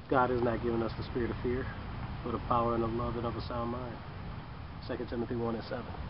God has not given us the spirit of fear, but of power and of love and of a sound mind. 2 Timothy 1:7.